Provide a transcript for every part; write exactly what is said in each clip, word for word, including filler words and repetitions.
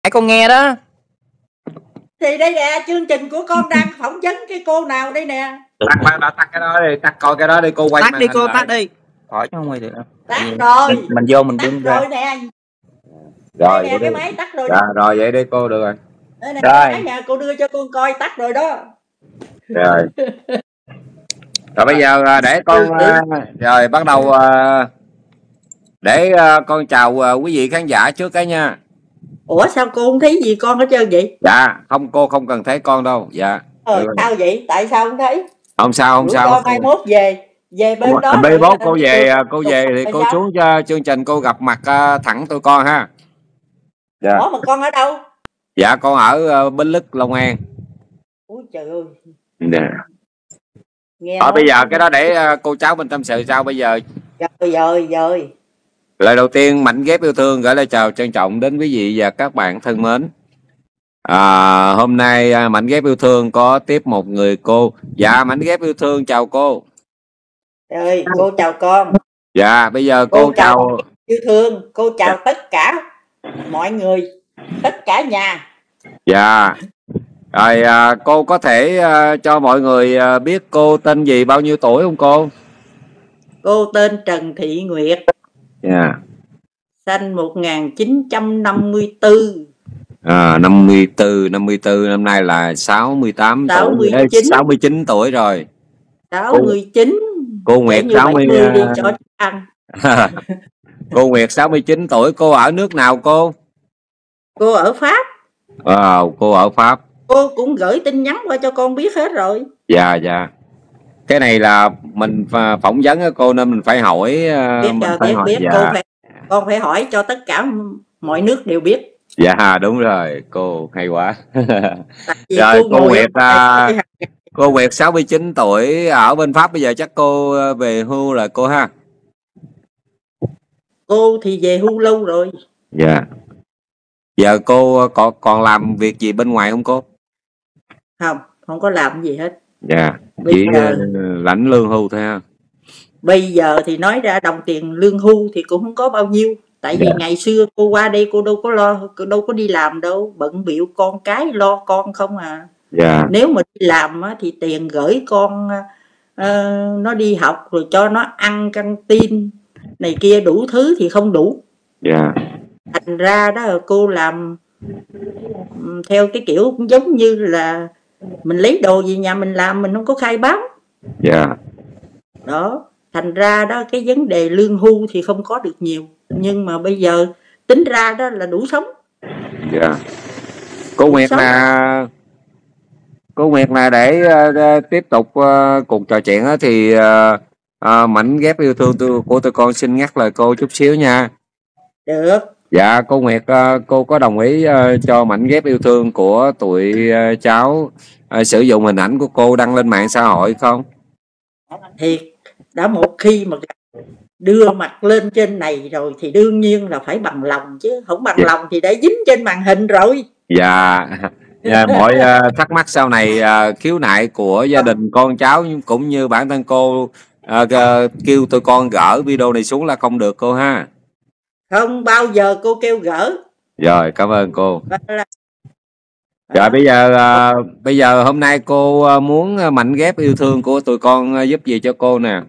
Nãy con nghe đó. Thì đây nè, chương trình của con đang phỏng vấn cái cô nào đây nè. Tắt tắt tắt, tắt cái đó đi, tắt coi cái đó đi, cô quay Tắt màn đi hình cô, lại. tắt đi. Khỏi chứ không quay được đâu. Tắt rồi. Mình, mình vô mình Tắt bung ra. rồi nè. Rồi đây nè, vậy cái đi. máy tắt rồi Dạ, nè. rồi vậy đi cô, được rồi. Đây nè, Rồi. cái máy nè, cô đưa cho con coi, tắt rồi đó. Rồi. Rồi bây giờ à, để con à, rồi bắt đầu à, để à, con chào à, quý vị khán giả trước cái nha. Ủa sao cô không thấy gì con hết trơn vậy? Dạ, không, cô không cần thấy con đâu. Dạ. Ờ, sao vậy? Tại sao không thấy? Không sao, không Rủi sao. ro mai mốt về, về bên đó. Mai mốt cô rồi- về, cô về thì cô sao? xuống cho chương trình, cô gặp mặt à, thẳng tụi con ha. Dạ. Ủa mà con ở đâu? Dạ, con ở uh, Bến Lức, Long An. Ui trời ơi. Dạ. Nghe Rồi nói... bây giờ cái đó để uh, cô cháu mình tâm sự sau. Bây giờ Rồi rồi rồi. lời đầu tiên, Mảnh Ghép Yêu Thương gửi lời chào trân trọng đến quý vị và các bạn thân mến. À, hôm nay à, Mảnh Ghép Yêu Thương có tiếp một người cô. Dạ, Mảnh Ghép Yêu Thương chào cô. Rồi, cô chào con. Dạ, bây giờ cô, Cô chào, chào yêu thương, cô chào tất cả mọi người, tất cả nhà. Dạ. Rồi à, cô có thể à, cho mọi người à, biết cô tên gì, bao nhiêu tuổi không cô? Cô tên Trần Thị Nguyệt. Dạ. Sinh một nghìn chín trăm năm mươi tư. À, năm mươi tư, năm mươi tư, năm nay là sáu mươi tám sáu mươi chín. tuổi, sáu mươi chín tuổi rồi. sáu mươi chín. Cô, cô Nguyệt sáu mươi đi cho ăn. Cô Nguyệt sáu mươi chín tuổi, cô ở nước nào cô? Cô ở Pháp. À, cô ở Pháp. Cô cũng gửi tin nhắn qua cho con biết hết rồi. Dạ dạ. Cái này là mình phỏng vấn cô nên mình phải hỏi. Biết, mình biết, phải biết, hỏi. biết. Dạ. Cô phải, con phải hỏi cho tất cả mọi nước đều biết. Dạ đúng rồi, cô hay quá. Rồi cô, cô Nguyệt à, cô Nguyệt sáu mươi chín tuổi ở bên Pháp, bây giờ chắc cô về hưu là cô ha. Cô thì về hưu lâu rồi. Dạ. Giờ cô còn còn làm việc gì bên ngoài không cô? Không, không có làm gì hết. Dạ. Bây Chỉ giờ, lãnh lương hưu thôi ha. Bây giờ thì nói ra đồng tiền lương hưu thì cũng không có bao nhiêu. Tại vì dạ. ngày xưa cô qua đây cô đâu có lo, cô đâu có đi làm đâu, bận bịu con cái lo con không à. Dạ. Nếu mà đi làm á, thì tiền gửi con uh, nó đi học rồi cho nó ăn căng tin này kia đủ thứ thì không đủ. Dạ. Thành ra đó cô làm theo cái kiểu cũng giống như là mình lấy đồ gì nhà mình làm, mình không có khai báo. Dạ. Đó, thành ra đó cái vấn đề lương hưu thì không có được nhiều, nhưng mà bây giờ tính ra đó là đủ sống. Dạ. Cô Nguyệt sống. là cô Nguyệt là để uh, tiếp tục uh, cuộc trò chuyện đó, thì uh, uh, Mảnh Ghép Yêu Thương tôi, của tụi con xin ngắt lời cô chút xíu nha. Được. Dạ cô Nguyệt, uh, cô có đồng ý uh, cho Mảnh Ghép Yêu Thương của tụi uh, cháu uh, sử dụng hình ảnh của cô đăng lên mạng xã hội không? Thiệt, đã một khi mà đưa mặt lên trên này rồi thì đương nhiên là phải bằng lòng chứ, không bằng dạ. lòng thì đã dính trên màn hình rồi. Dạ. Dạ, mọi uh, thắc mắc sau này, uh, khiếu nại của gia đình con cháu cũng như bản thân cô, uh, uh, kêu tụi con gỡ video này xuống là không được cô ha. Không bao giờ cô kêu gỡ. Rồi, cảm ơn cô. Là... Rồi bây giờ uh, bây giờ hôm nay cô uh, muốn Mảnh Ghép Yêu Thương của tụi con uh, giúp gì cho cô nè?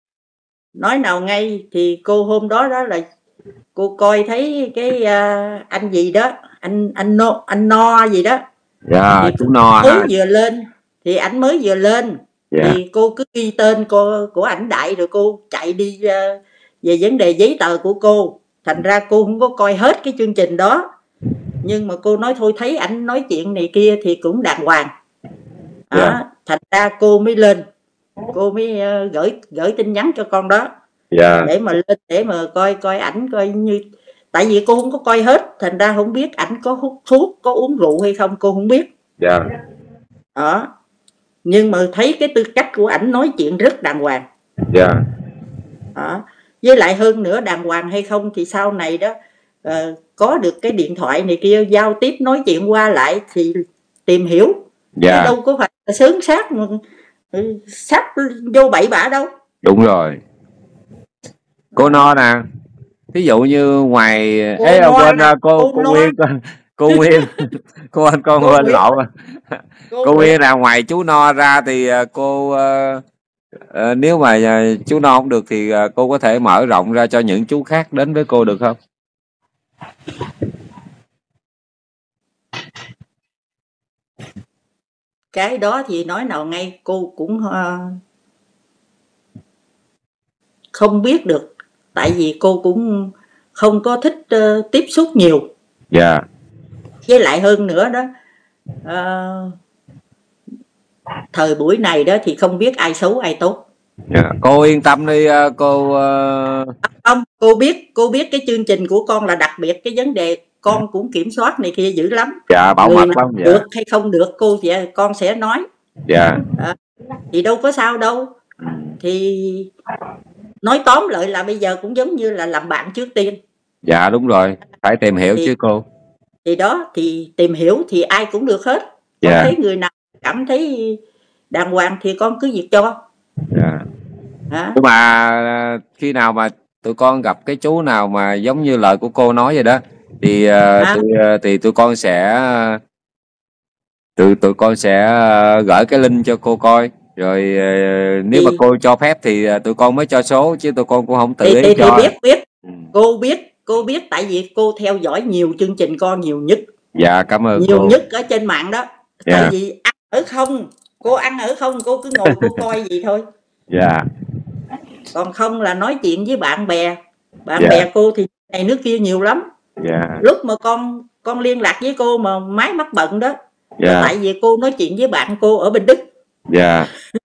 Nói nào ngay thì cô hôm đó đó là cô coi thấy cái uh, anh gì đó, anh anh no anh no gì đó. Dạ, thì chú No mới ha. vừa lên thì ảnh mới vừa lên. Dạ. Thì cô cứ ghi tên cô của ảnh đại rồi cô chạy đi uh, về vấn đề giấy tờ của cô. Thành ra cô không có coi hết cái chương trình đó, nhưng mà cô nói thôi thấy ảnh nói chuyện này kia thì cũng đàng hoàng. Dạ. À, thành ra cô mới lên, cô mới uh, gửi gửi tin nhắn cho con đó. Dạ. Để mà lên để mà coi coi ảnh coi như, tại vì cô không có coi hết, thành ra không biết ảnh có hút thuốc, có uống rượu hay không cô không biết. Dạ. Đó, nhưng mà thấy cái tư cách của ảnh nói chuyện rất đàng hoàng. Dạ. Đó, với lại hơn nữa đàng hoàng hay không thì sau này đó uh, có được cái điện thoại này kia giao tiếp nói chuyện qua lại thì tìm hiểu. Dạ. Đâu có phải là sớm sát mà sắp vô bậy bạ đâu. Đúng rồi. Cô No nè, ví dụ như ngoài cô Ê, quên nè, cô cô, cô no. Nguyên Cô Nguyên, cô anh con Cô quên Nguyên. lộn. Cô Cô Nguyên. Nguyên là ngoài chú No ra thì ờ, cô ờ, ờ, nếu mà ờ, chú No không được thì ờ, cô có thể mở rộng ra cho những chú khác đến với cô được không? Cái đó thì nói nào ngay cô cũng ờ, không biết được, tại vì cô cũng không có thích ờ, tiếp xúc nhiều. Dạ. Với lại hơn nữa đó, ờ, thời buổi này đó thì không biết ai xấu ai tốt. Dạ. Cô yên tâm đi ờ, cô. ờ, Không, cô biết cô biết cái chương trình của con là đặc biệt, cái vấn đề con cũng kiểm soát này kia dữ lắm. Dạ bảo Người mật nào lắm. Dạ. được hay không được cô sẽ con sẽ nói. Dạ. Ờ, thì đâu có sao đâu. Thì nói tóm lại là bây giờ cũng giống như là làm bạn trước tiên. Dạ đúng rồi, phải tìm hiểu Thì chứ cô. thì đó, thì tìm hiểu thì ai cũng được hết. Con Dạ. thấy người nào cảm thấy đàng hoàng thì con cứ việc cho. Dạ. Hả? Nhưng mà khi nào mà tụi con gặp cái chú nào mà giống như lời của cô nói vậy đó thì ờ, À, tụi, ờ, thì tụi con sẽ tụi tụi con sẽ ờ, gửi cái link cho cô coi rồi ờ, nếu mà thì cô cho phép thì ờ, tụi con mới cho số chứ tụi con cũng không tự thì, ý thì, thì cho. biết biết Ừ. cô biết cô biết tại vì cô theo dõi nhiều chương trình con nhiều nhất Dạ cảm ơn nhiều cô. nhất ở trên mạng đó. Tại Dạ. vì ăn ở không, cô ăn ở không, cô cứ ngồi cô coi gì thôi. Dạ. Còn không là nói chuyện với bạn bè. Bạn Dạ. bè cô thì này nước kia nhiều lắm. Dạ. Lúc mà con con liên lạc với cô mà máy mắc bận đó là Dạ. tại vì cô nói chuyện với bạn cô ở bên Đức. Dạ.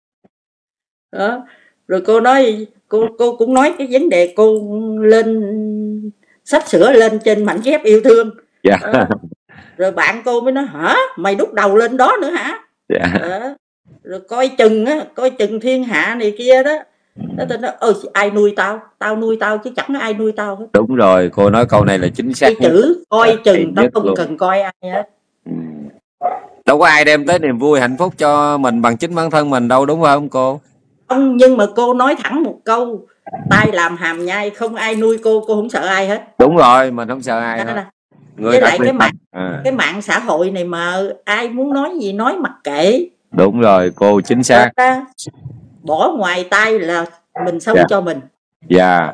Đó. Rồi cô nói cô cô cũng nói cái vấn đề cô lên sắp sửa lên trên mảnh ghép yêu thương. Dạ. Đó. Rồi bạn cô mới nói hả, mày đúc đầu lên đó nữa hả? Dạ. Đó. Rồi coi chừng á, coi chừng thiên hạ này kia đó. Đó tôi nói ôi ai nuôi tao, tao nuôi tao chứ chẳng ai nuôi tao hết. Đúng rồi, cô nói câu này là chính xác Cái nhất. chữ coi Dạ, chừng tao nhất không luôn. cần coi ai hết. Ừ. Đâu có ai đem tới niềm vui hạnh phúc cho mình bằng chính bản thân mình đâu, đúng không cô? Không, nhưng mà cô nói thẳng một câu, tay làm hàm nhai, không ai nuôi cô, cô không sợ ai hết. Đúng rồi, mình không sợ ai Đó hết. là Người với đặc lại biệt cái mạng à. cái mạng xã hội này mà ai muốn nói gì nói mặc kệ. Đúng rồi, cô chính xác. Ta bỏ ngoài tay là mình sống Dạ. cho mình. Dạ.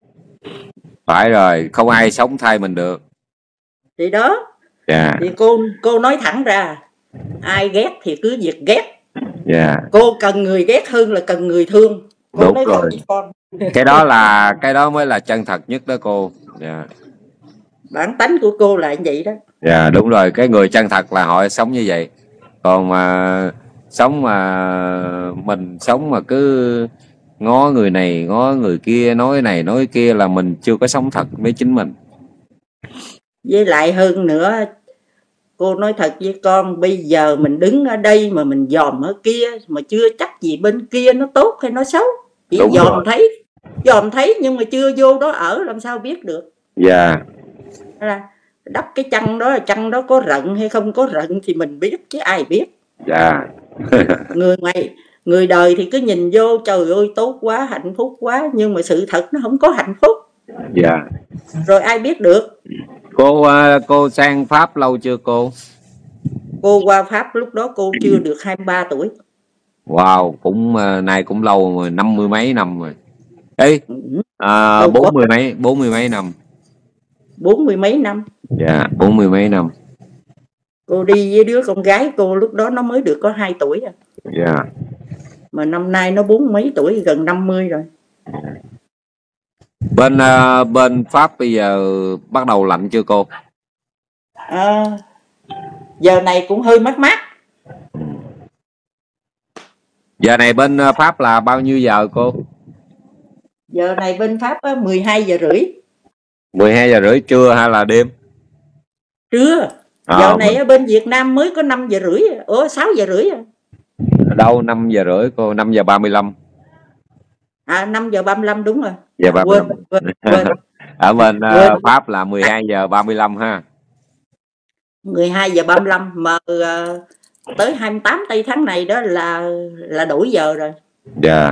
Phải rồi, không ai sống thay mình được. Thì đó. Dạ. Thì cô cô nói thẳng ra, ai ghét thì cứ việc ghét. Dạ. Cô cần người ghét hơn là cần người thương. Cô Đúng nói rồi. thật với con. Cái đó là cái đó mới là chân thật nhất đó cô. Dạ. Bản tánh của cô là như vậy đó. Dạ đúng rồi, cái người chân thật là họ sống như vậy. Còn mà sống mà mình sống mà cứ ngó người này ngó người kia, nói này nói kia là mình chưa có sống thật với chính mình. Với lại hơn nữa, cô nói thật với con, bây giờ mình đứng ở đây mà mình dòm ở kia mà chưa chắc gì bên kia nó tốt hay nó xấu. Chỉ Đúng dòm rồi. thấy, dòm thấy nhưng mà chưa vô đó ở làm sao biết được. Dạ. Là đắp cái chăn đó, chăn đó có rận hay không có rận thì mình biết chứ ai biết. Dạ. Người ngoài người đời thì cứ nhìn vô trời ơi tốt quá, hạnh phúc quá, nhưng mà sự thật nó không có hạnh phúc. Dạ. Rồi ai biết được. Cô cô sang Pháp lâu chưa cô? Cô qua Pháp lúc đó cô chưa được hai mươi ba tuổi. Wow, cũng nay cũng lâu rồi, năm mươi mấy năm rồi. Ê, à, Đâu bốn có mươi mấy, bốn mươi mấy năm. bốn mươi mấy năm. Dạ, bốn mươi mấy năm. Cô đi với đứa con gái cô lúc đó nó mới được có hai tuổi à. Dạ. Mà năm nay nó bốn mấy tuổi, gần năm mươi rồi. Bên uh, bên Pháp bây giờ bắt đầu lạnh chưa cô? À, giờ này cũng hơi mát mát. Giờ này bên Pháp là bao nhiêu giờ cô? Giờ này bên Pháp á, mười hai giờ rưỡi. mười hai giờ rưỡi trưa hay là đêm? Trưa. À, giờ này mình... ở bên Việt Nam mới có năm giờ rưỡi. Ủa sáu giờ rưỡi à. Đâu năm giờ rưỡi cô, năm giờ ba mươi lăm. À năm giờ ba mươi lăm đúng rồi. Giờ ba mươi lăm. Quên, quên, quên. Ở bên uh, quên. Pháp là mười hai giờ ba mươi lăm ha. mười hai giờ ba mươi lăm mà uh, tới hai mươi tám tây tháng này đó là là đổi giờ rồi. Dạ.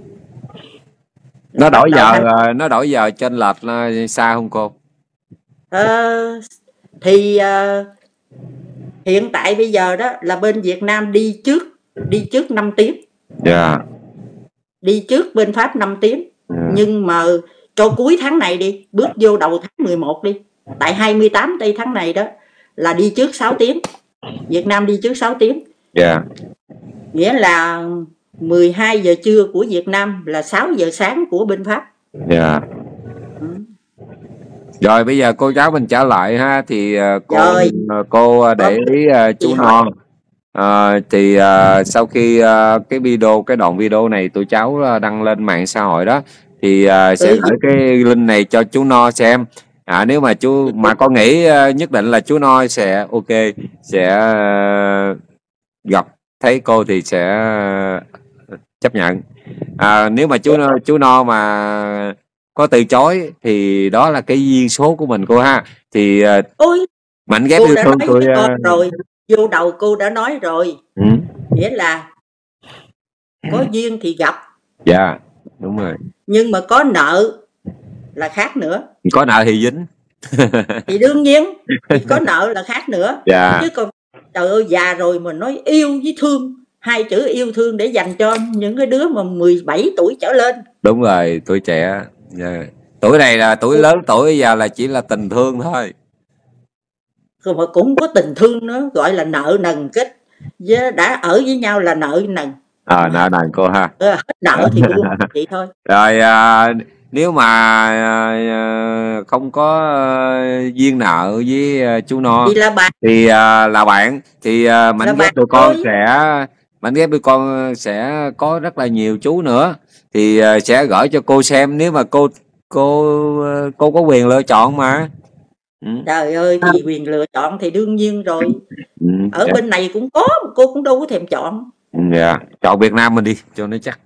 Nó đổi giờ hai... nó đổi giờ trên lệch xa không cô? Uh, Thì uh, hiện tại bây giờ đó là bên Việt Nam đi trước đi trước năm tiếng. Dạ. Đi trước bên Pháp năm tiếng. Yeah. Nhưng mà cho cuối tháng này đi, bước vô đầu tháng mười một đi, tại hai mươi tám tây tháng này đó là đi trước sáu tiếng. Việt Nam đi trước sáu tiếng. Dạ. Yeah. Nghĩa là mười hai giờ trưa của Việt Nam là sáu giờ sáng của bên Pháp. Dạ. Yeah. Ừ. Rồi bây giờ cô cháu mình trở lại ha, thì uh, cô Rồi. cô để ý uh, chú Non. Uh, thì uh, sau khi uh, cái video cái đoạn video này tụi cháu uh, đăng lên mạng xã hội đó, thì uh, sẽ Ừ. gửi cái link này cho chú No xem. À, nếu mà chú mà con nghĩ uh, nhất định là chú No sẽ ok, sẽ uh, gặp thấy cô thì sẽ uh, chấp nhận. À, nếu mà chú chú No mà có từ chối thì đó là cái duyên số của mình cô ha. Thì uh, Ôi, Mảnh ghép cô yêu đã thương nói tôi với con uh, rồi, vô đầu cô đã nói rồi. ừ. Nghĩa là có duyên thì gặp. Dạ, đúng rồi. Nhưng mà có nợ là khác nữa. Có nợ thì dính. Thì đương nhiên thì có nợ là khác nữa. Dạ. Chứ còn trời ơi, già rồi mà nói yêu với thương, hai chữ yêu thương để dành cho những cái đứa mà mười bảy tuổi trở lên. Đúng rồi, tuổi trẻ. Yeah. Tuổi này là tuổi lớn, tuổi bây giờ là chỉ là tình thương thôi. Rồi mà cũng có tình thương nữa, gọi là nợ nần kết. Đã ở với nhau là nợ nần. À, nợ nần cô ha. Hết nợ thì buông vậy thôi. Rồi à, nếu mà à, không có à, duyên nợ với à, chú No thì là bạn, thì à, là bạn thì à, Mảnh ghép tụi con thôi. sẽ Mảnh ghép tụi con sẽ có rất là nhiều chú nữa, thì à, sẽ gửi cho cô xem. Nếu mà cô cô cô có quyền lựa chọn mà. Ừ. Trời ơi, thì quyền lựa chọn thì đương nhiên rồi. Ừ. Ở Dạ. bên này cũng có, cô cũng đâu có thèm chọn. Dạ, chọn Việt Nam mình đi cho nó chắc.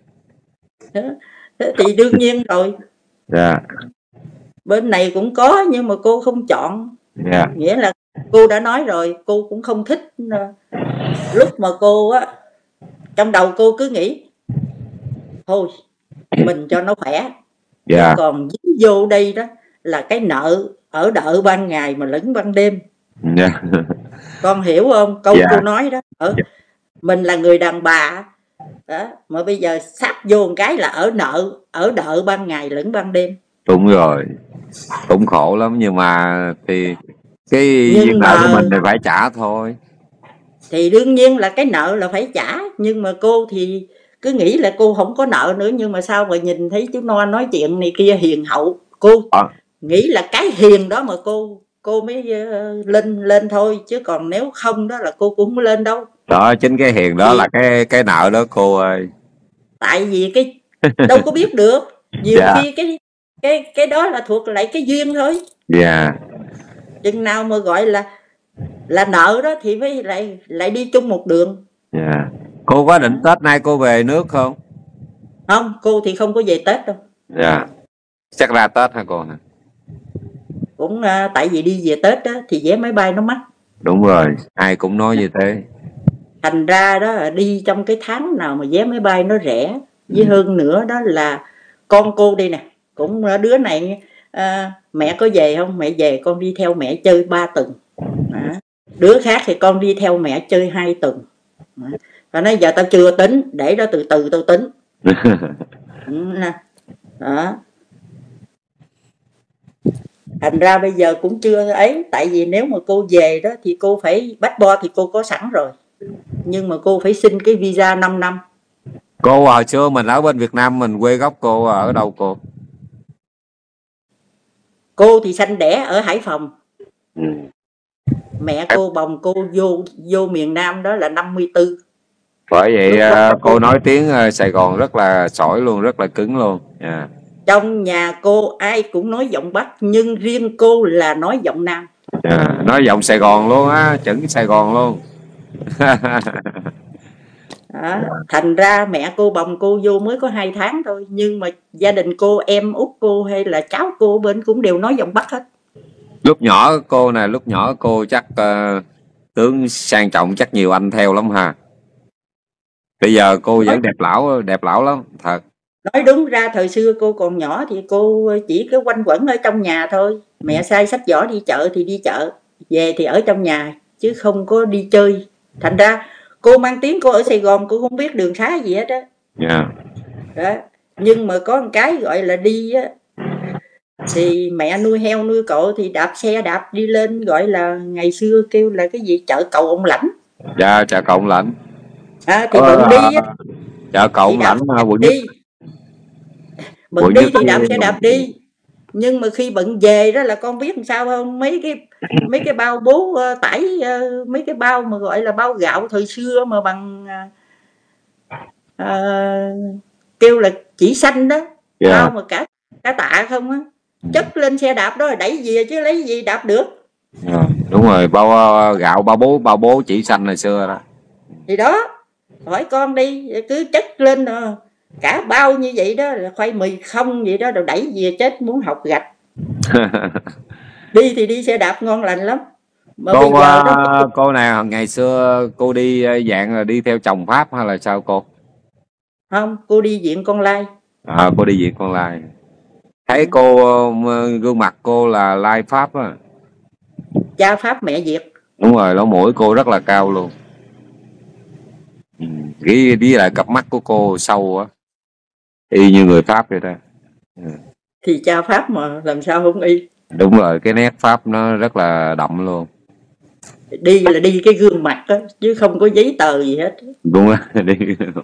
Thì đương nhiên rồi. Dạ. Bên này cũng có nhưng mà cô không chọn. Dạ. Nghĩa là cô đã nói rồi, cô cũng không thích. Lúc mà cô á, trong đầu cô cứ nghĩ thôi mình cho nó khỏe. Dạ. Còn dính vô đây đó là cái nợ ở đợi ban ngày mà lẫn ban đêm. Dạ. Con hiểu không? Câu Dạ. cô nói đó. Ở, Dạ. Mình là người đàn bà đó, mà bây giờ sắp vô một cái là ở nợ, ở đợi ban ngày lẫn ban đêm. Đúng rồi, cũng khổ lắm, nhưng mà thì cái Nhưng duyên mà- nợ của mình thì phải trả thôi. Thì đương nhiên là cái nợ là phải trả. Nhưng mà cô thì cứ nghĩ là cô không có nợ nữa. Nhưng mà sao mà nhìn thấy chú No nói chuyện này kia hiền hậu, cô À. nghĩ là cái hiền đó mà cô cô mới uh, lên lên thôi. Chứ còn nếu không đó là cô cũng không lên đâu. Đó, chính cái hiền đó Thì- là cái cái nợ đó cô ơi. Tại vì cái đâu có biết được. Nhiều Dạ. khi cái cái cái đó là thuộc lại cái duyên thôi. Dạ. Chừng nào mà gọi là là nợ đó thì mới lại lại đi chung một đường. Dạ. Cô có định Tết nay cô về nước không? Không, cô thì không có về Tết đâu. Dạ. Chắc ra Tết hả cô hả? Cũng uh, tại vì đi về Tết đó, thì vé máy bay nó mắc. Đúng rồi, ai cũng nói như thế. Thành ra đó đi trong cái tháng nào mà vé máy bay nó rẻ. Với Ừ. hơn nữa đó là con cô đây nè, cũng đứa này uh, mẹ có về không? Mẹ về con đi theo mẹ chơi ba tuần. Đó. Đứa khác thì con đi theo mẹ chơi hai tuần. Đó. Và nói giờ tao chưa tính, để đó từ từ tao tính. Đó. Thành ra bây giờ cũng chưa ấy. Tại vì nếu mà cô về đó thì cô phải passport thì cô có sẵn rồi. Nhưng mà cô phải xin cái visa năm năm. Cô hồi xưa mình ở bên Việt Nam, mình quê gốc cô ở đâu cô? Cô thì sanh đẻ ở Hải Phòng. Ừ. Mẹ cô bồng cô vô vô miền Nam đó là năm mươi tư. Bởi vậy Lúc đó uh, cô nói tiếng uh, Sài Gòn rất là sỏi luôn, rất là cứng luôn. Yeah. Trong nhà cô ai cũng nói giọng Bắc, nhưng riêng cô là nói giọng Nam. Yeah. Nói giọng Sài Gòn luôn á, chuẩn Sài Gòn luôn. Đó. Thành ra mẹ cô bồng cô vô mới có hai tháng thôi. Nhưng mà gia đình cô, em út cô hay là cháu cô bên cũng đều nói giọng Bắc hết. Lúc nhỏ cô nè, lúc nhỏ cô chắc uh, tướng sang trọng, chắc nhiều anh theo lắm ha. Bây giờ cô vẫn đẹp lão, đẹp lão lắm, thật. Nói đúng ra thời xưa cô còn nhỏ thì cô chỉ cứ quanh quẩn ở trong nhà thôi. Mẹ sai sách vở đi chợ thì đi chợ. về thì ở trong nhà chứ không có đi chơi. Thành ra cô mang tiếng cô ở Sài Gòn, cô không biết đường xá gì hết á. Yeah. Đó. Nhưng mà có một cái gọi là đi á, thì mẹ nuôi heo nuôi cậu thì đạp xe đạp đi lên, gọi là ngày xưa kêu là cái gì chợ cầu ông Lãnh. Dạ, chợ cầu ông Lãnh. À, thì bận đi á, chợ cầu ông Lãnh quận đi bận đi thì đạp xe đạp đi. Nhưng mà khi bận về đó là con biết làm sao không, mấy cái mấy cái bao bố uh, tải uh, mấy cái bao mà gọi là bao gạo thời xưa mà bằng uh, uh, kêu là chỉ xanh đó. Yeah. Bao mà cả cả tạ không á, chất lên xe đạp đó rồi đẩy về chứ lấy gì đạp được. Yeah, đúng rồi, bao uh, gạo bao bố bao bố chỉ xanh hồi xưa đó. Thì đó, hỏi con đi, cứ chất lên rồi cả bao như vậy đó, là khoai mì không vậy đó, rồi đẩy về chết muốn học gạch. Đi thì đi xe đạp ngon lành lắm. Mà cô bây giờ đó, uh, cô này ngày xưa cô đi dạng là đi theo chồng Pháp hay là sao cô? Không, cô đi viện Con Lai. À, cô đi viện Con Lai. Thấy cô uh, gương mặt cô là Lai Pháp á. Cha Pháp mẹ Việt. Đúng rồi, lỗ mũi cô rất là cao luôn. Ừ, với, với lại cặp mắt của cô sâu á, y như người Pháp vậy đó. Ừ. Thì cha Pháp mà làm sao không y. Đúng rồi, cái nét Pháp nó rất là đậm luôn. Đi là đi cái gương mặt đó, chứ không có giấy tờ gì hết. Đúng rồi, đi.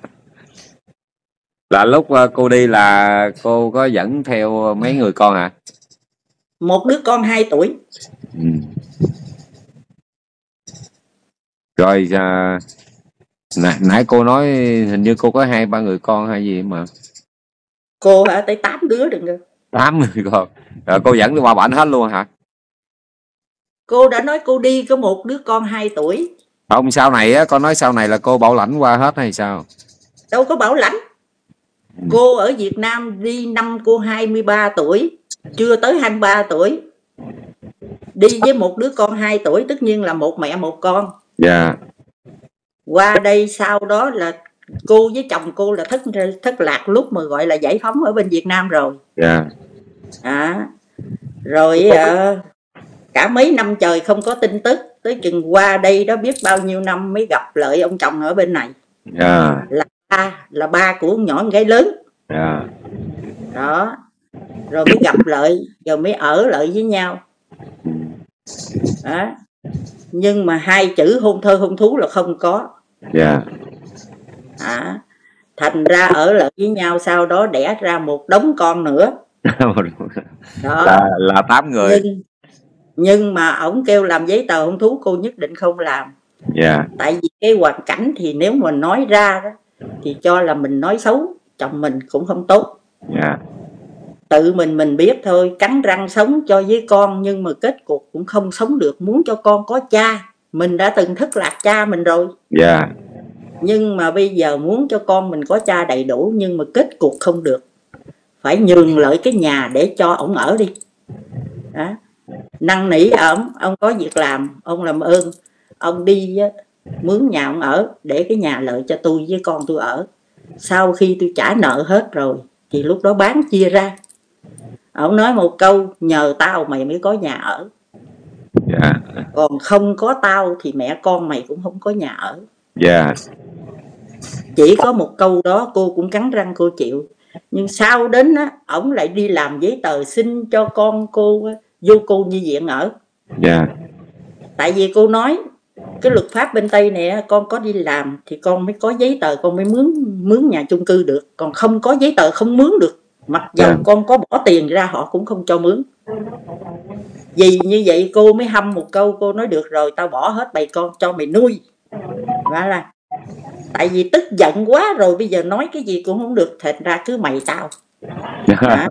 Là lúc cô đi là cô có dẫn theo mấy người con hả? Một đứa con hai tuổi. Ừ. Rồi à, nãy, nãy cô nói hình như cô có hai ba người con hay gì mà. Cô hả, tới tám đứa đừng cơ. Tám người con. Rồi cô dẫn đi qua bển hết luôn hả? Cô đã nói cô đi có một đứa con hai tuổi. Không, sau này á, con nói sau này là cô bảo lãnh qua hết hay sao? Đâu có bảo lãnh. Ừ. Cô ở Việt Nam đi năm cô hai mươi ba tuổi, chưa tới hai mươi ba tuổi. Đi với một đứa con hai tuổi, tất nhiên là một mẹ một con. Dạ. Yeah. Qua đây sau đó là cô với chồng cô là thất thất lạc lúc mà gọi là giải phóng ở bên Việt Nam rồi. Dạ. Yeah. À, rồi uh, cả mấy năm trời không có tin tức, tới chừng qua đây đó biết bao nhiêu năm mới gặp lại ông chồng ở bên này. Yeah. Là ba là ba của nhỏ con gái lớn. Yeah. Đó, rồi mới gặp lại, rồi mới ở lại với nhau. Đó. Nhưng mà hai chữ hôn thơ hôn thú là không có. Dạ. À, thành ra ở lại với nhau, sau đó đẻ ra một đống con nữa. Đó. Là, là tám người. Nhưng, nhưng mà ổng kêu làm giấy tờ hôn thú, cô nhất định không làm. Dạ. Tại vì cái hoàn cảnh thì nếu mà nói ra đó, thì cho là mình nói xấu chồng mình cũng không tốt. Dạ. Tự mình mình biết thôi, cắn răng sống cho với con, nhưng mà kết cục cũng không sống được. Muốn cho con có cha, mình đã từng thất lạc cha mình rồi. Dạ. Yeah. Nhưng mà bây giờ muốn cho con mình có cha đầy đủ, nhưng mà kết cục không được. Phải nhường lại cái nhà để cho ổng ở đi. Đó. Năn nỉ ổng, ông có việc làm, ông làm ơn, ông đi mướn nhà ông ở, để cái nhà lợi cho tôi với con tôi ở. Sau khi tôi trả nợ hết rồi, thì lúc đó bán chia ra. Ông nói một câu, nhờ tao mày mới có nhà ở. Yeah. Còn không có tao thì mẹ con mày cũng không có nhà ở. Yeah. Chỉ có một câu đó cô cũng cắn răng cô chịu. Nhưng sau đến á, ổng lại đi làm giấy tờ xin cho con cô á, vô cô nhi viện ở. Yeah. Tại vì cô nói cái luật pháp bên Tây này, con có đi làm thì con mới có giấy tờ, con mới mướn mướn nhà chung cư được. Còn không có giấy tờ không mướn được. Mặc dù yeah. con có bỏ tiền ra họ cũng không cho mướn. Vì như vậy cô mới hâm một câu, cô nói được rồi, tao bỏ hết bầy con cho mày nuôi. Đó là tại vì tức giận quá rồi, bây giờ nói cái gì cũng không được, thành ra cứ mày tao. Đó.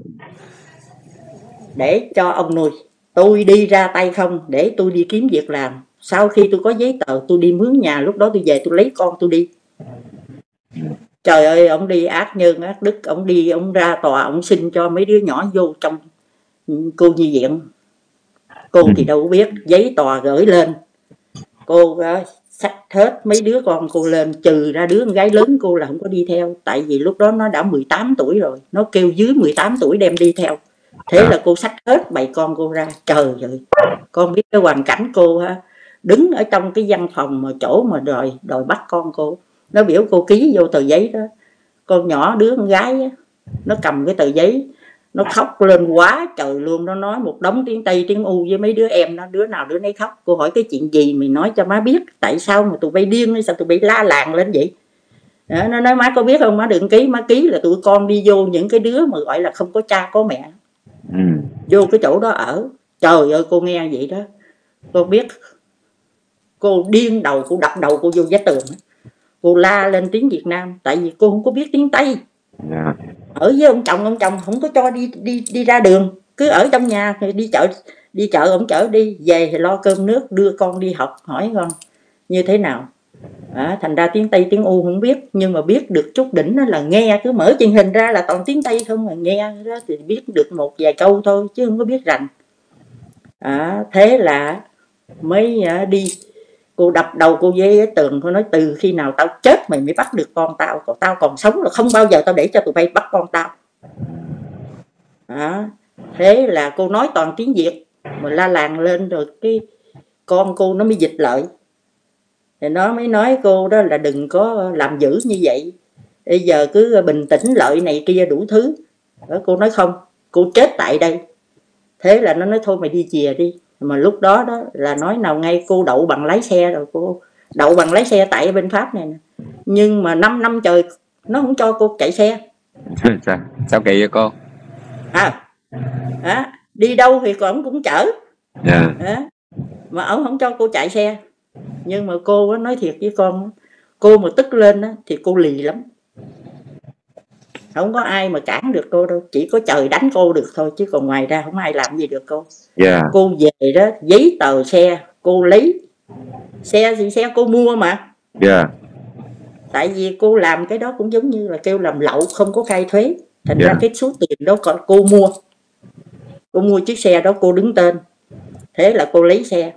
Để cho ông nuôi. Tôi đi ra tay không, để tôi đi kiếm việc làm. Sau khi tôi có giấy tờ, tôi đi mướn nhà, lúc đó tôi về tôi lấy con tôi đi. Trời ơi, ông đi ác nhân ác đức, ông đi, ông ra tòa, ông xin cho mấy đứa nhỏ vô trong cô nhi viện. Cô thì đâu biết, giấy tòa gửi lên. Cô uh, xách hết mấy đứa con cô lên, trừ ra đứa con gái lớn cô là không có đi theo. Tại vì lúc đó nó đã mười tám tuổi rồi, nó kêu dưới mười tám tuổi đem đi theo. Thế yeah. là cô xách hết bầy con cô ra. Trời ơi, con biết cái hoàn cảnh cô ha, đứng ở trong cái văn phòng mà chỗ mà đòi đòi bắt con cô. Nó biểu cô ký vô tờ giấy đó. Con nhỏ đứa con gái á, nó cầm cái tờ giấy, nó khóc lên quá trời luôn. Nó nói một đống tiếng Tây tiếng U với mấy đứa em nó, đứa nào đứa nấy khóc. Cô hỏi cái chuyện gì mày nói cho má biết, tại sao mà tụi bay điên hay sao tụi bay la làng lên vậy? Đó, nó nói má có biết không, má đừng ký, má ký là tụi con đi vô những cái đứa mà gọi là không có cha có mẹ, ừ. vô cái chỗ đó ở. Trời ơi, cô nghe vậy đó, cô biết cô điên đầu, cô đập đầu cô vô vách tường, cô la lên tiếng Việt Nam, tại vì cô không có biết tiếng Tây. Yeah. Ở với ông chồng, ông chồng không có cho đi đi đi ra đường, cứ ở trong nhà, đi chợ đi chợ ông chở đi, về thì lo cơm nước, đưa con đi học, hỏi con như thế nào. À, thành ra tiếng Tây tiếng U không biết, nhưng mà biết được chút đỉnh đó là nghe, cứ mở truyền hình ra là toàn tiếng Tây không, mà nghe đó thì biết được một vài câu thôi chứ không có biết rành. À, thế là mới à, đi, cô đập đầu cô với cái tường, cô nói từ khi nào tao chết mày mới bắt được con tao, còn tao còn sống là không bao giờ tao để cho tụi bay bắt con tao. À, thế là cô nói toàn tiếng Việt mà la làng lên, rồi cái con cô nó mới dịch lợi. Thì nó mới nói cô đó là đừng có làm dữ như vậy, bây giờ cứ bình tĩnh lợi này kia đủ thứ. Đó, cô nói không, cô chết tại đây. Thế là nó nói thôi mày đi chìa đi. Mà lúc đó đó là nói nào ngay cô đậu bằng lái xe rồi, cô đậu bằng lái xe tại bên Pháp này nè. Nhưng mà năm năm trời nó không cho cô chạy xe. Sao, sao kỳ vậy cô? À, à đi đâu thì ổng cũng chở. Yeah. À, mà ổng không cho cô chạy xe. Nhưng mà cô nói thiệt với con, cô mà tức lên á, thì cô lì lắm. Không có ai mà cản được cô đâu, chỉ có trời đánh cô được thôi, chứ còn ngoài ra không ai làm gì được cô. Yeah. Cô về đó, giấy tờ xe cô lấy, xe thì xe cô mua mà. Yeah. Tại vì cô làm cái đó cũng giống như là kêu làm lậu, không có khai thuế. Thành yeah. ra cái số tiền đó cô mua, cô mua chiếc xe đó cô đứng tên. Thế là cô lấy xe.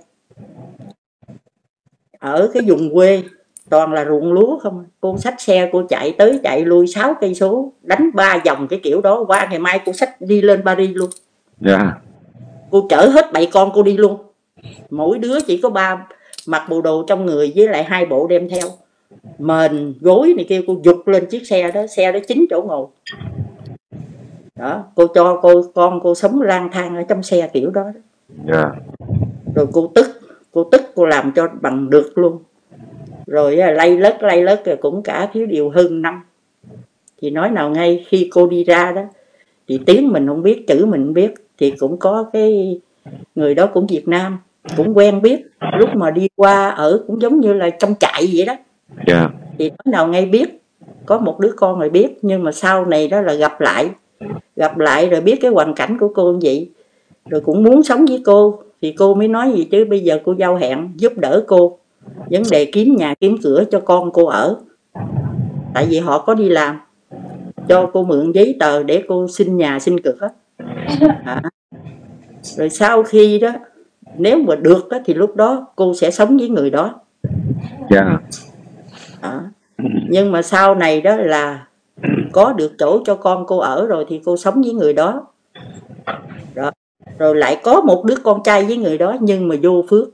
Ở cái vùng quê toàn là ruộng lúa không, cô xách xe cô chạy tới chạy lui sáu cây số, đánh ba vòng cái kiểu đó, qua ngày mai cô xách đi lên Paris luôn. Yeah. Cô chở hết bảy con cô đi luôn, mỗi đứa chỉ có ba mặc bộ đồ trong người với lại hai bộ đem theo, mền gối này kêu cô giục lên chiếc xe đó, xe đó chín chỗ ngồi. Đó, cô cho cô con cô sống lang thang ở trong xe kiểu đó. Yeah. Rồi cô tức, cô tức cô làm cho bằng được luôn. Rồi lay lất lay lất rồi cũng cả thiếu điều hơn năm. Thì nói nào ngay khi cô đi ra đó, thì tiếng mình không biết, chữ mình không biết, thì cũng có cái người đó cũng Việt Nam, cũng quen biết, lúc mà đi qua ở cũng giống như là trong trại vậy đó. Yeah. Thì nói nào ngay biết, có một đứa con rồi biết, nhưng mà sau này đó là gặp lại, gặp lại rồi biết cái hoàn cảnh của cô như vậy, rồi cũng muốn sống với cô. Thì cô mới nói gì chứ bây giờ cô giao hẹn giúp đỡ cô vấn đề kiếm nhà kiếm cửa cho con cô ở, tại vì họ có đi làm, cho cô mượn giấy tờ để cô xin nhà xin cửa. À, rồi sau khi đó nếu mà được đó, thì lúc đó cô sẽ sống với người đó. Yeah. À, nhưng mà sau này đó là có được chỗ cho con cô ở rồi thì cô sống với người đó. Rồi, rồi lại có một đứa con trai với người đó, nhưng mà vô phước.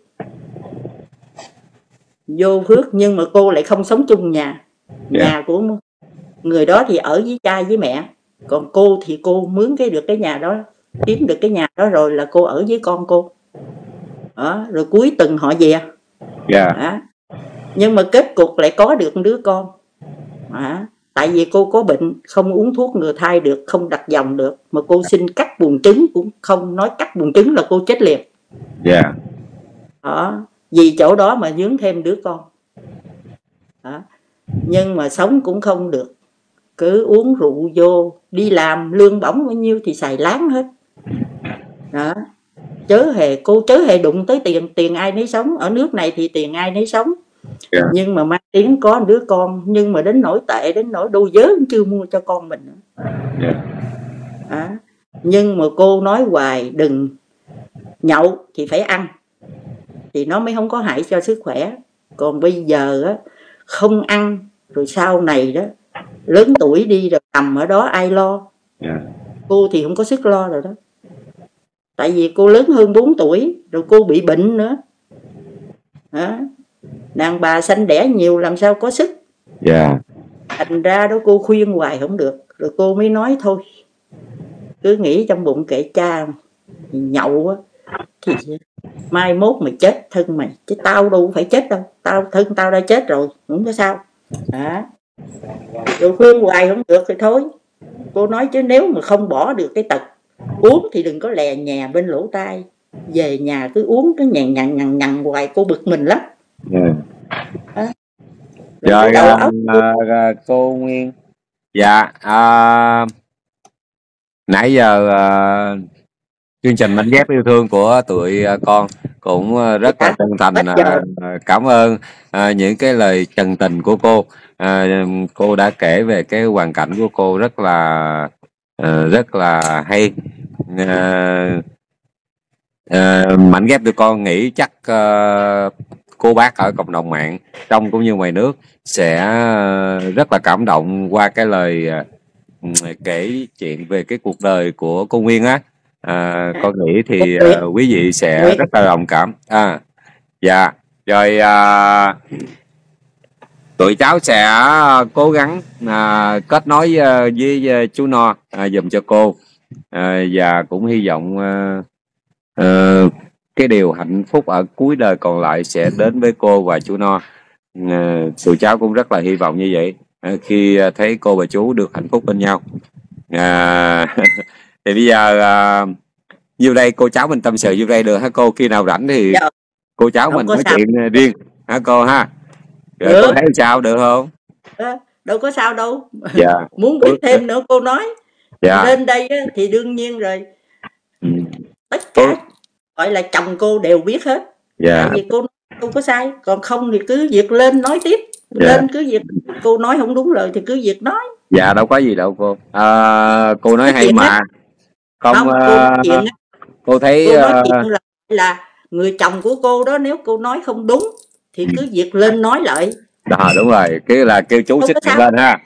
Vô phước nhưng mà cô lại không sống chung nhà. Nhà yeah. của người đó thì ở với cha với mẹ, còn cô thì cô mướn cái được cái nhà đó, kiếm được cái nhà đó rồi là cô ở với con cô. Đó, rồi cuối tuần họ về. Yeah. Đó. Nhưng mà kết cục lại có được một đứa con. Đó. Tại vì cô có bệnh, không uống thuốc ngừa thai được, không đặt vòng được, mà cô xin cắt buồng trứng cũng không, nói cắt buồng trứng là cô chết liền. Yeah. Đó. Vì chỗ đó mà dướng thêm đứa con. Đó. Nhưng mà sống cũng không được, cứ uống rượu vô, đi làm lương bổng bao nhiêu thì xài láng hết. Đó. Chớ hề, cô chớ hề đụng tới tiền, tiền ai nấy sống. Ở nước này thì tiền ai nấy sống. Yeah. Nhưng mà mang tiếng có đứa con, nhưng mà đến nỗi tệ, đến nỗi đôi vớ cũng chưa mua cho con mình. Yeah. Đó. Nhưng mà cô nói hoài đừng nhậu thì phải ăn, thì nó mới không có hại cho sức khỏe. Còn bây giờ á, không ăn rồi sau này đó lớn tuổi đi rồi nằm ở đó ai lo. Yeah. Cô thì không có sức lo rồi đó. tại vì cô lớn hơn bốn tuổi, rồi cô bị bệnh nữa. Đó. Đàn bà sanh đẻ nhiều làm sao có sức. Dạ. Yeah. Thành ra đó cô khuyên hoài không được, rồi cô mới nói thôi, cứ nghĩ trong bụng kệ cha, nhậu á thì mai mốt mày chết thân mày, chứ tao đâu phải chết đâu, tao thân tao đã chết rồi, không có sao. Đó. Rồi khuyên hoài không được thì thôi. Cô nói chứ nếu mà không bỏ được cái tật uống thì đừng có lè nhè bên lỗ tai, về nhà cứ uống cứ nhằn nhằn nhằn nhằn hoài, cô bực mình lắm. Yeah. Đó. Rồi, rồi à, à, cô Nguyên. Dạ, à, nãy giờ à, chương trình Mảnh Ghép Yêu Thương của tụi con cũng rất là chân thành à, cảm ơn à, những cái lời chân tình của cô. À, cô đã kể về cái hoàn cảnh của cô rất là à, rất là hay. À, à, Mảnh Ghép tụi con nghĩ chắc à, cô bác ở cộng đồng mạng trong cũng như ngoài nước sẽ rất là cảm động qua cái lời uh, kể chuyện về cái cuộc đời của cô Nguyên á. À, con nghĩ thì uh, quý vị sẽ rất là đồng cảm. À, dạ. Rồi uh, tụi cháu sẽ cố gắng uh, kết nối uh, với uh, chú No uh, dùm cho cô, uh, và cũng hy vọng uh, uh, cái điều hạnh phúc ở cuối đời còn lại sẽ đến với cô và chú No. À, tụi cháu cũng rất là hy vọng như vậy, à, khi thấy cô và chú được hạnh phúc bên nhau. À, thì bây giờ à, vô đây cô cháu mình tâm sự vô đây được hả cô? Khi nào rảnh thì dạ, cô cháu mình nói sao. Chuyện riêng hả cô ha? Rồi cô thấy sao, được không? À, đâu có sao đâu. Dạ. Muốn biết thêm nữa cô nói. Dạ. Lên đây thì đương nhiên rồi. Ừ. Tất cả gọi là chồng cô đều biết hết. Dạ. Tại vì cô không có sai, còn không thì cứ việc lên nói tiếp. Dạ. Lên cứ việc cô nói không đúng lời thì cứ việc nói. Dạ đâu có gì đâu cô. À, cô nói hay mà. Không, không uh, cô nói chuyện cô thấy cô nói chuyện là, là người chồng của cô đó, nếu cô nói không đúng thì cứ việc lên nói lại. Đó, đúng rồi, cái là kêu chú xuất hiện lên ha.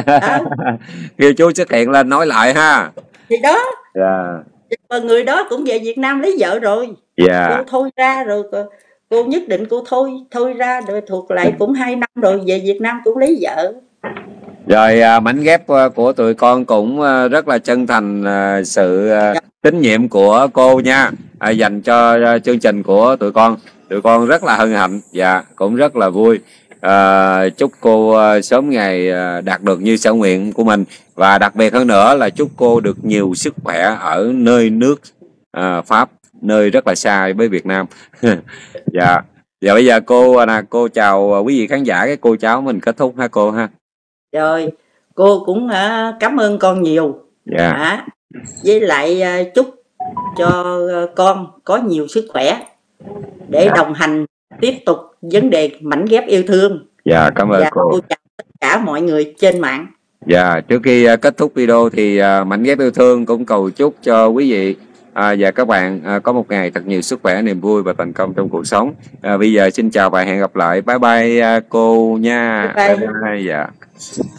Kêu chú xuất hiện lên nói lại ha. Thì đó. Dạ. Mà người đó cũng về Việt Nam lấy vợ rồi. Dạ. Cô thôi ra rồi, cô nhất định cô thôi thôi ra rồi, thuộc lại cũng hai năm rồi, về Việt Nam cũng lấy vợ. Rồi à, Mảnh Ghép của tụi con cũng à, rất là chân thành à, sự à, dạ. tín nhiệm của cô nha, à, dành cho à, chương trình của tụi con. Tụi con rất là hân hạnh và dạ, cũng rất là vui. À, chúc cô à, sớm ngày à, đạt được như sở nguyện của mình, và đặc biệt hơn nữa là chúc cô được nhiều sức khỏe ở nơi nước à, Pháp, nơi rất là xa với Việt Nam. Dạ. Và bây giờ cô nè, cô chào quý vị khán giả, cái cô cháu mình kết thúc ha cô ha. Rồi cô cũng uh, cảm ơn con nhiều. Dạ. À, với lại uh, chúc cho uh, con có nhiều sức khỏe để dạ. đồng hành tiếp tục vấn đề Mảnh Ghép Yêu Thương. Dạ, cảm ơn dạ, cô. Cô chào tất cả mọi người trên mạng. Dạ, trước khi uh, kết thúc video thì uh, Mảnh Ghép Yêu Thương cũng cầu chúc cho quý vị À, và các bạn à, có một ngày thật nhiều sức khỏe, niềm vui và thành công trong cuộc sống. À, bây giờ xin chào và hẹn gặp lại. Bye bye à, cô nha. Bye bye. Bye bye. Dạ.